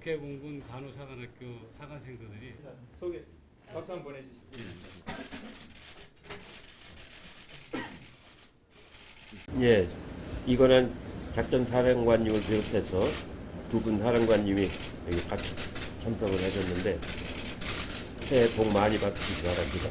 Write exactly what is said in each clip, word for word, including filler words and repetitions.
북해공군 간호사관학교 사관생도들이 소개 박수 한번 보내주시죠. 예, 이거는 작전 사령관님을 비롯해서 두 분 사령관님이 여기 같이 참석을 해줬는데 새해 복 많이 받으시기 바랍니다.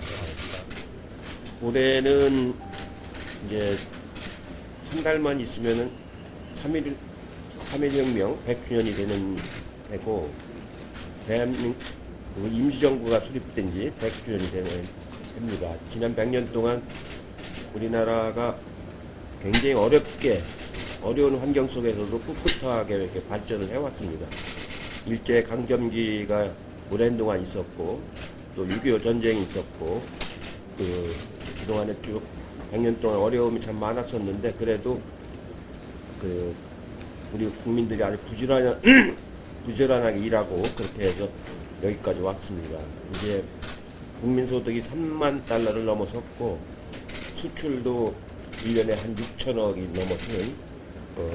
올해는 이제 한 달만 있으면은 삼일 삼일혁명 백 주년이 되는 해고, 대한민국 임시정부가 수립된 지 백 주년이 되는 해입니다. 지난 백 년 동안 우리나라가 굉장히 어렵게 어려운 환경 속에서도 꿋꿋하게 이렇게 발전을 해왔습니다. 일제 강점기가 오랜 동안 있었고, 또 육이오 전쟁이 있었고, 그 그동안에 쭉 백 년 동안 어려움이 참 많았었는데, 그래도 그 우리 국민들이 아주 부지런 부지런하게 일하고 그렇게 해서 여기까지 왔습니다. 이제 국민소득이 삼만 달러를 넘어섰고, 수출도 일 년에 한 육천억이 넘어서는 어,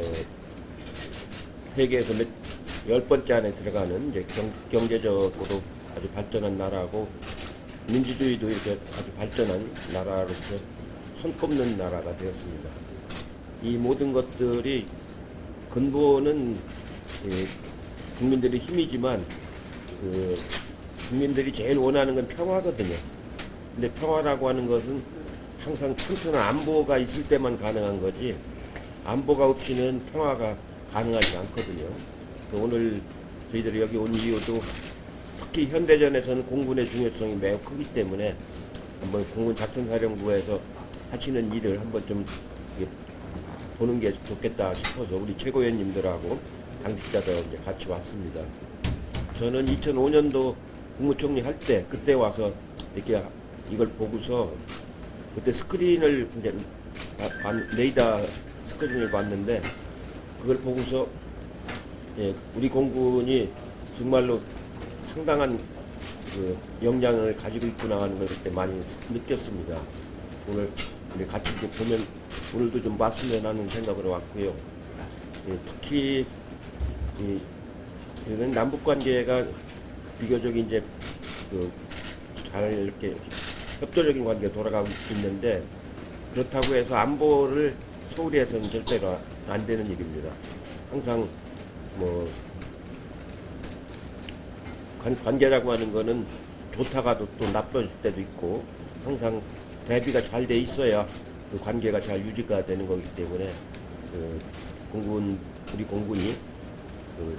세계에서 몇, 열 번째 안에 들어가는 이제 경, 경제적으로 아주 발전한 나라고, 민주주의도 이렇게 아주 발전한 나라로서 손꼽는 나라가 되었습니다. 이 모든 것들이 근본은 예, 국민들의 힘이지만 그 국민들이 제일 원하는 건 평화거든요. 근데 평화라고 하는 것은 항상 튼튼한 안보가 있을 때만 가능한 거지, 안보가 없이는 평화가 가능하지 않거든요. 오늘 저희들이 여기 온 이유도 특히 현대전에서는 공군의 중요성이 매우 크기 때문에 한번 공군 작전사령부에서 하시는 일을 한번 좀 보는 게 좋겠다 싶어서 우리 최고위원님들하고 당직자들 이제 같이 왔습니다. 저는 이천오 년도 국무총리 할 때 그때 와서 이렇게 이걸 보고서 그때 스크린을 이제 레이더 스크린을 봤는데, 그걸 보고서 예, 우리 공군이 정말로 상당한 그 역량을 가지고 있구나 하는 걸 그때 많이 느꼈습니다. 오늘 우리 같이 이렇게 보면 오늘도 좀 봤으면 하는 생각으로 왔고요. 예, 특히 이, 이런 남북 관계가 비교적 이제 그 잘 이렇게 협조적인 관계가 돌아가고 있는데, 그렇다고 해서 안보를 소홀히 해서는 절대로 안 되는 일입니다. 항상 뭐 관계라고 하는 거는 좋다가도 또 나빠질 때도 있고, 항상 대비가 잘 돼 있어야 그 관계가 잘 유지가 되는 거기 때문에 그 공군 우리 공군이 그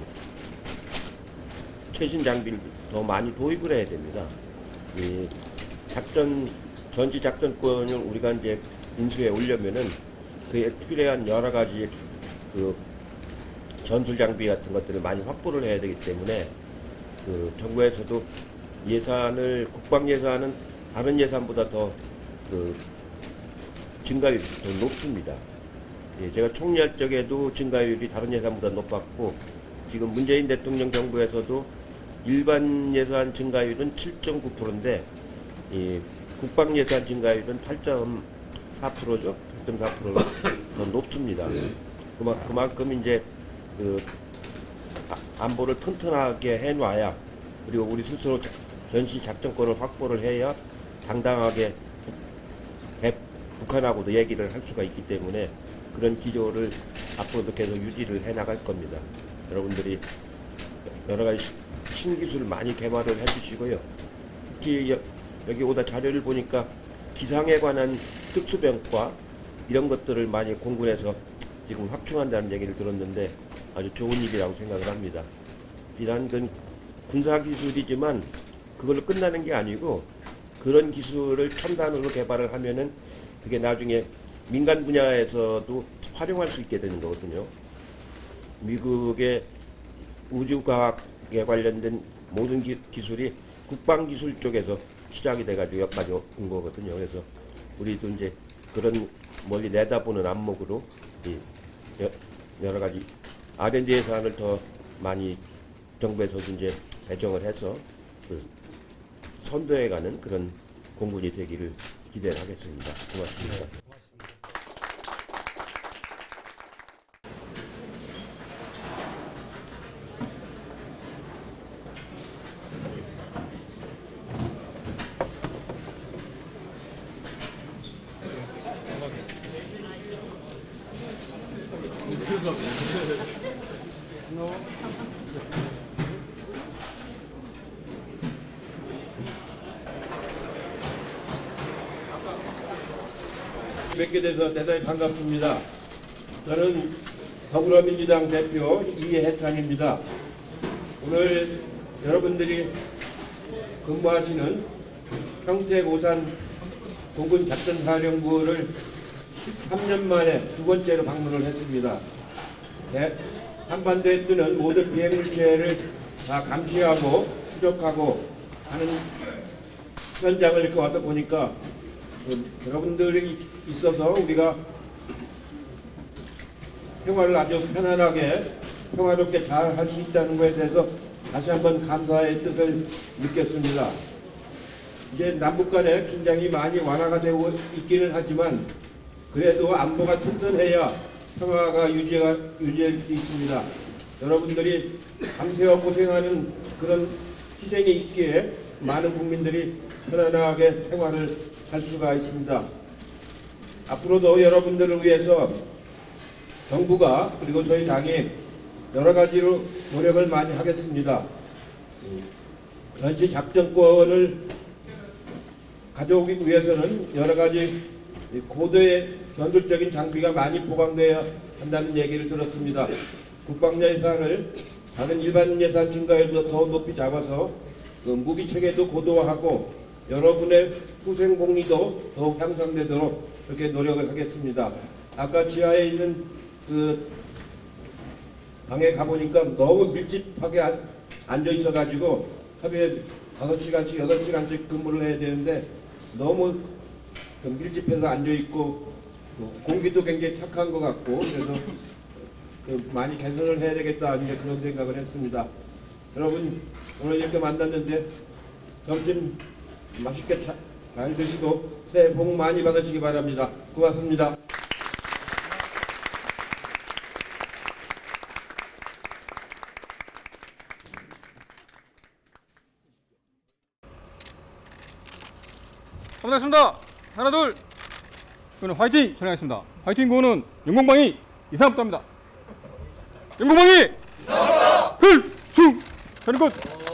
최신 장비를 더 많이 도입을 해야 됩니다. 이 작전 전지 작전권을 우리가 이제 인수해 오려면은 그에 필요한 여러 가지 그 전술 장비 같은 것들을 많이 확보를 해야 되기 때문에 그 정부에서도 예산을, 국방 예산은 다른 예산보다 더 그 증가율이 더 높습니다. 예, 제가 총리할 적에도 증가율이 다른 예산보다 높았고, 지금 문재인 대통령 정부에서도 일반 예산 증가율은 칠 점 구 퍼센트인데 이 국방 예산 증가율은 팔 점 사 퍼센트죠. 팔 점 사 퍼센트 더 높습니다. 그만, 그만큼 이제 그 안보를 튼튼하게 해놔야, 그리고 우리 스스로 전시 작전권을 확보를 해야 당당하게 대, 북한하고도 얘기를 할 수가 있기 때문에 그런 기조를 앞으로도 계속 유지를 해 나갈 겁니다. 여러분들이 여러 가지 신기술을 많이 개발을 해주시고요. 특히 여, 여기 오다 자료를 보니까 기상에 관한 특수병과 이런 것들을 많이 공군에서 지금 확충한다는 얘기를 들었는데 아주 좋은 일이라고 생각을 합니다. 비단 그 군사기술이지만 그걸로 끝나는 게 아니고, 그런 기술을 첨단으로 개발을 하면은 그게 나중에 민간 분야에서도 활용할 수 있게 되는 거거든요. 미국의 우주과학에 관련된 모든 기, 기술이 국방기술 쪽에서 시작이 돼가지고 여기까지 온 거거든요. 그래서 우리도 이제 그런 멀리 내다보는 안목으로 이 여러 가지 알 앤 디 예산을 더 많이 정부에서도 이제 배정을 해서 그 선도해가는 그런 공군이 되기를 기대를 하겠습니다. 고맙습니다. 뵙게 돼서 대단히 반갑습니다. 저는 더불어민주당 대표 이해찬입니다. 오늘 여러분들이 근무하시는 평택오산 공군작전사령부를 십삼 년 만에 두 번째로 방문을 했습니다. 한반도에 뜨는 모든 비행물체를 다 감시하고 추적하고 하는 현장을 이렇게 와서 보니까 여러분들이 있어서 우리가 생활을 아주 편안하게 평화롭게 잘 할 수 있다는 것에 대해서 다시 한번 감사의 뜻을 느꼈습니다. 이제 남북 간의 긴장이 많이 완화가 되고 있기는 하지만 그래도 안보가 튼튼해야 평화가 유지가, 유지될 수 있습니다. 여러분들이 밤새워 고생하는 그런 희생이 있기에 많은 국민들이 편안하게 생활을 할 수가 있습니다. 앞으로도 여러분들을 위해서 정부가 그리고 저희 당이 여러 가지로 노력을 많이 하겠습니다. 전시 작전권을 가져오기 위해서는 여러 가지 고도의 전술적인 장비가 많이 보강되어야 한다는 얘기를 들었습니다. 국방 예산을 다른 일반 예산 증가율보다 더 높이 잡아서 그 무기 체계도 고도화하고 여러분의 후생 복리도 더욱 향상되도록 그렇게 노력을 하겠습니다. 아까 지하에 있는 그 방에 가보니까 너무 밀집하게 앉아 있어가지고 하루에 다섯 시간씩 여덟 시간씩 근무를 해야 되는데 너무 밀집해서 앉아 있고 공기도 굉장히 탁한 것 같고 그래서 그 많이 개선을 해야 되겠다 이제 그런 생각을 했습니다. 여러분 오늘 이렇게 만났는데 점심 맛있게 차, 잘 드시고 새해 복 많이 받으시기 바랍니다. 고맙습니다. 감사합니다. 하나 둘. 저는 화이팅 전하겠습니다. 화이팅 구호는 영공방위 이상부터입니다. 영공방위 이상부터. 글중 저는 곧.